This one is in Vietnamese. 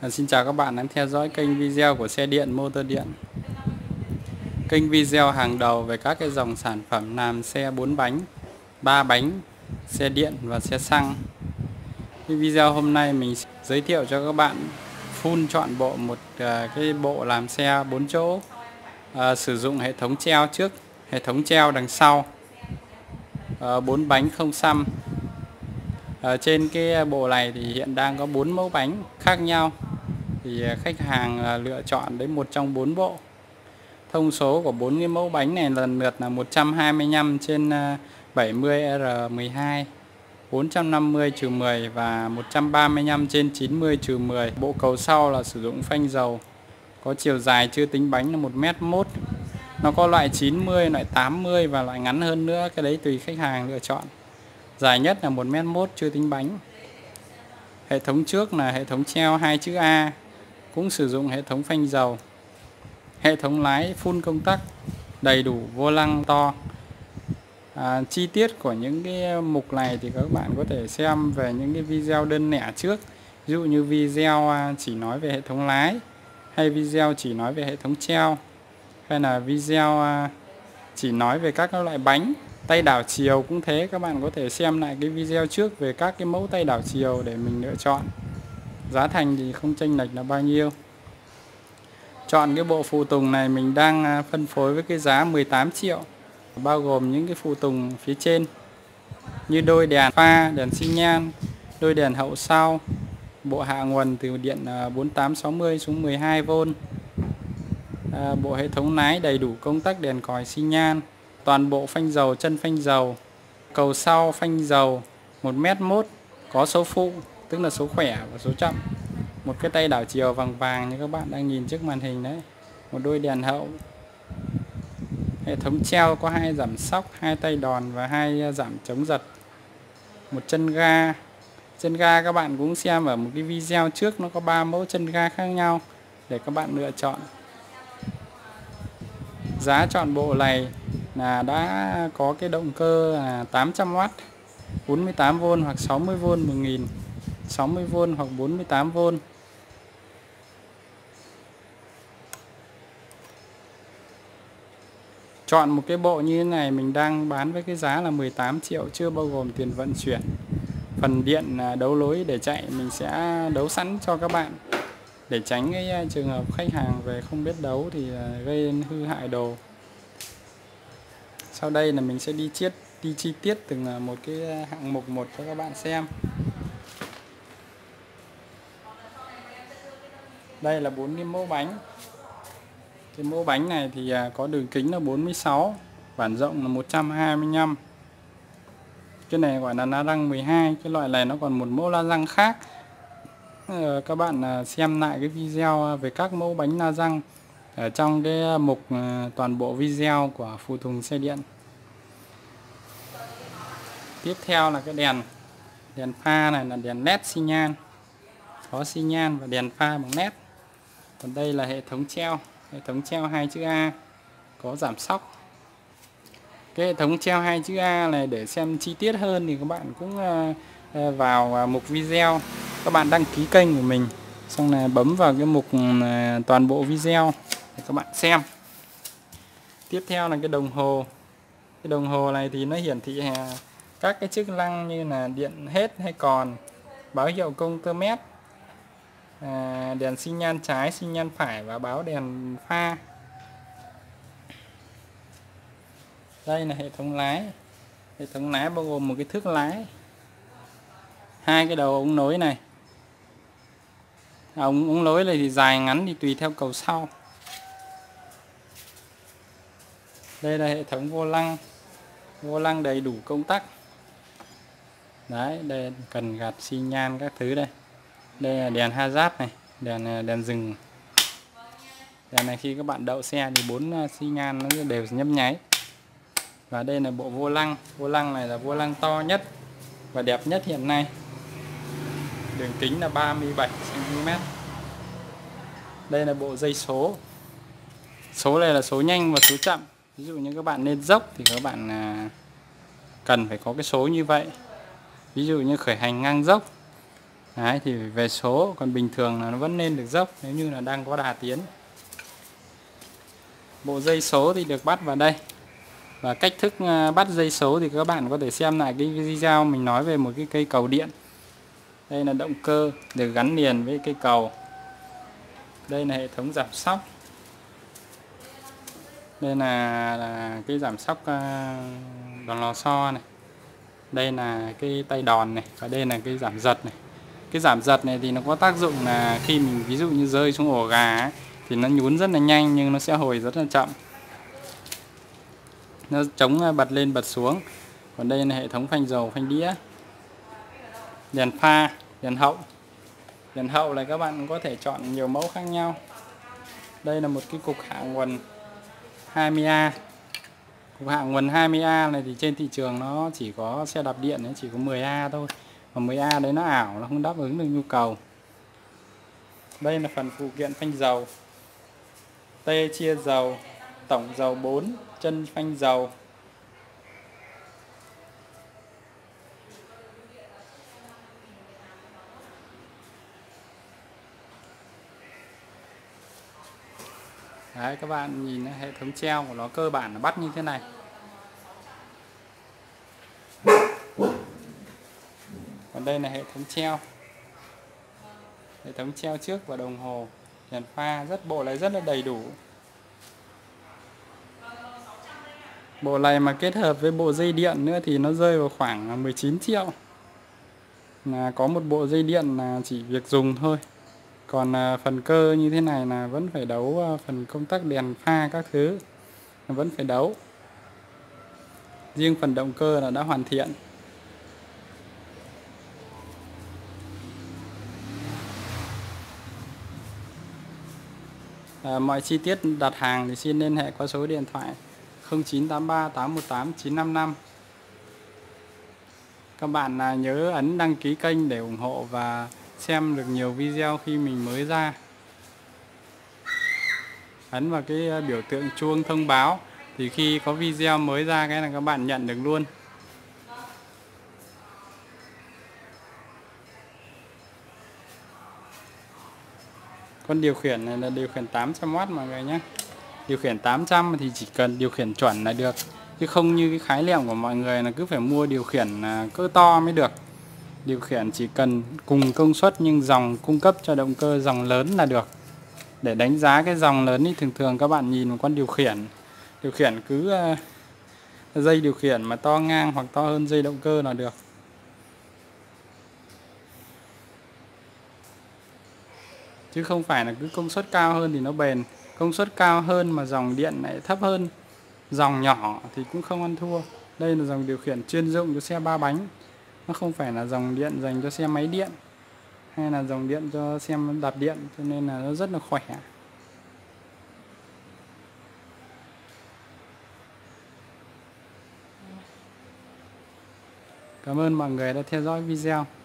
Xin chào các bạn đang theo dõi kênh video của xe điện Motor Điện. Kênh video hàng đầu về các cái dòng sản phẩm làm xe 4 bánh, 3 bánh, xe điện và xe xăng. Cái video hôm nay mình giới thiệu cho các bạn full trọn bộ một cái bộ làm xe 4 chỗ, sử dụng hệ thống treo trước, hệ thống treo đằng sau, 4 bánh không xăm. Trên cái bộ này thì hiện đang có 4 mẫu bánh khác nhau. Thì khách hàng lựa chọn đến một trong 4 bộ. Thông số của 4 cái mẫu bánh này lần lượt là 125 trên 70R12, 450-10 và 135 trên 90-10. Bộ cầu sau là sử dụng phanh dầu, có chiều dài chưa tính bánh là 1m1. Nó có loại 90, loại 80 và loại ngắn hơn nữa, cái đấy tùy khách hàng lựa chọn. Dài nhất là 1m1 chưa tính bánh. Hệ thống trước là hệ thống treo 2 chữ A, cũng sử dụng hệ thống phanh dầu. Hệ thống lái full công tắc, đầy đủ vô lăng to. Chi tiết của những cái mục này thì các bạn có thể xem về những cái video đơn lẻ trước. Ví dụ như video chỉ nói về hệ thống lái, hay video chỉ nói về hệ thống treo, hay là video chỉ nói về các loại bánh. Tay đảo chiều cũng thế, các bạn có thể xem lại cái video trước về các cái mẫu tay đảo chiều để mình lựa chọn. Giá thành thì không chênh lệch là bao nhiêu. Chọn cái bộ phụ tùng này mình đang phân phối với cái giá 18 triệu, bao gồm những cái phụ tùng phía trên như đôi đèn pha, đèn xi nhan, đôi đèn hậu sau, bộ hạ nguồn từ điện 4860 xuống 12V, bộ hệ thống lái đầy đủ công tắc đèn còi xi nhan, toàn bộ phanh dầu, chân phanh dầu, cầu sau phanh dầu 1m1, có số phụ tức là số khỏe và số chậm. Một cái tay đảo chiều vàng vàng như các bạn đang nhìn trước màn hình đấy. Một đôi đèn hậu. Hệ thống treo có 2 giảm xóc, 2 tay đòn và 2 giảm chống giật. Một chân ga. Chân ga các bạn cũng xem ở một cái video trước, nó có 3 mẫu chân ga khác nhau để các bạn lựa chọn. Giá chọn bộ này là đã có cái động cơ là 800W, 48V hoặc 60V 1000, 60V hoặc 48V. Chọn một cái bộ như thế này mình đang bán với cái giá là 18 triệu, chưa bao gồm tiền vận chuyển. Phần điện đấu lối để chạy mình sẽ đấu sẵn cho các bạn, để tránh cái trường hợp khách hàng về không biết đấu thì gây hư hại đồ. Sau đây là mình sẽ đi chi tiết từng một cái hạng mục một cho các bạn xem. Đây là 4 cái mẫu bánh. Cái mẫu bánh này thì có đường kính là 46, bản rộng là 125. Cái này gọi là la răng 12, cái loại này nó còn một mẫu la răng khác. Các bạn xem lại cái video về các mẫu bánh la răng ở trong cái mục toàn bộ video của phụ tùng xe điện. Tiếp theo là cái đèn pha này là đèn led xi nhan, có xi nhan và đèn pha bằng led. Còn đây là hệ thống treo 2 chữ A, có giảm xóc. Cái hệ thống treo 2 chữ A này để xem chi tiết hơn thì các bạn cũng vào mục video, các bạn đăng ký kênh của mình, xong là bấm vào cái mục toàn bộ video để các bạn xem. Tiếp theo là cái đồng hồ. Cái đồng hồ này thì nó hiển thị các cái chức năng như là điện hết hay còn, báo hiệu công tơ mét, đèn xi nhan trái, xi nhan phải và báo đèn pha. Đây là hệ thống lái. Hệ thống lái bao gồm một cái thước lái, 2 cái đầu ống nối này. Ống nối này thì dài ngắn thì tùy theo cầu sau. Đây là hệ thống vô lăng đầy đủ công tắc. Đấy, đây cần gạt xi nhan các thứ đây. Đây là đèn hazard này, đèn dừng. Đèn này khi các bạn đậu xe thì 4 xi nhan nó đều nhấp nháy. Và đây là bộ vô lăng này là vô lăng to nhất và đẹp nhất hiện nay. Đường kính là 37 cm. Đây là bộ dây số. Số này là số nhanh và số chậm. Ví dụ như các bạn lên dốc thì các bạn cần phải có cái số như vậy. Ví dụ như khởi hành ngang dốc Đấy thì về số, còn bình thường là nó vẫn lên được dốc nếu như là đang có đà tiến. Bộ dây số thì được bắt vào đây. Và cách thức bắt dây số thì các bạn có thể xem lại cái video mình nói về một cái cây cầu điện. Đây là động cơ được gắn liền với cây cầu. Đây là hệ thống giảm xóc. Đây là cái giảm xóc đòn lò xo này. Đây là cái tay đòn này, và đây là cái giảm giật này. Cái giảm giật này thì nó có tác dụng là khi mình ví dụ như rơi xuống ổ gà ấy, thì nó nhún rất là nhanh nhưng nó sẽ hồi rất là chậm. Nó chống bật lên bật xuống. Còn đây là hệ thống phanh dầu, phanh đĩa. Đèn pha, đèn hậu. Đèn hậu này các bạn có thể chọn nhiều mẫu khác nhau. Đây là một cái cục hạ nguồn 20A. Cục hạ nguồn 20A này thì trên thị trường nó chỉ có xe đạp điện ấy, chỉ có 10A thôi. Mà 10A đấy nó ảo, nó không đáp ứng được nhu cầu. Đây là phần phụ kiện phanh dầu. Tê chia dầu, tổng dầu 4, chân phanh dầu. Đấy, các bạn nhìn hệ thống treo của nó cơ bản là bắt như thế này. Còn đây là hệ thống treo. Hệ thống treo trước và đồng hồ, đèn pha, bộ này rất là đầy đủ. Bộ này mà kết hợp với bộ dây điện nữa thì nó rơi vào khoảng 19 triệu. Là có một bộ dây điện là chỉ việc dùng thôi. Còn phần cơ như thế này là vẫn phải đấu phần công tắc đèn pha các thứ, vẫn phải đấu. Riêng phần động cơ là đã hoàn thiện. Mọi chi tiết đặt hàng thì xin liên hệ qua số điện thoại 0983 818 955. Các bạn nhớ ấn đăng ký kênh để ủng hộ và xem được nhiều video khi mình mới ra. Ấn vào cái biểu tượng chuông thông báo thì khi có video mới ra cái là các bạn nhận được luôn. Con điều khiển này là điều khiển 800W mọi người nhé. Điều khiển 800 thì chỉ cần điều khiển chuẩn là được, chứ không như cái khái niệm của mọi người là cứ phải mua điều khiển cỡ to mới được. Điều khiển chỉ cần cùng công suất nhưng dòng cung cấp cho động cơ dòng lớn là được. Để đánh giá cái dòng lớn thì thường các bạn nhìn một con điều khiển cứ dây điều khiển mà to ngang hoặc to hơn dây động cơ là được. Chứ không phải là cứ công suất cao hơn thì nó bền. Công suất cao hơn mà dòng điện lại thấp hơn dòng nhỏ thì cũng không ăn thua. Đây là dòng điều khiển chuyên dụng cho xe 3 bánh. Nó không phải là dòng điện dành cho xe máy điện hay là dòng điện cho xe đạp điện, cho nên là nó rất là khỏe. Cảm ơn mọi người đã theo dõi video.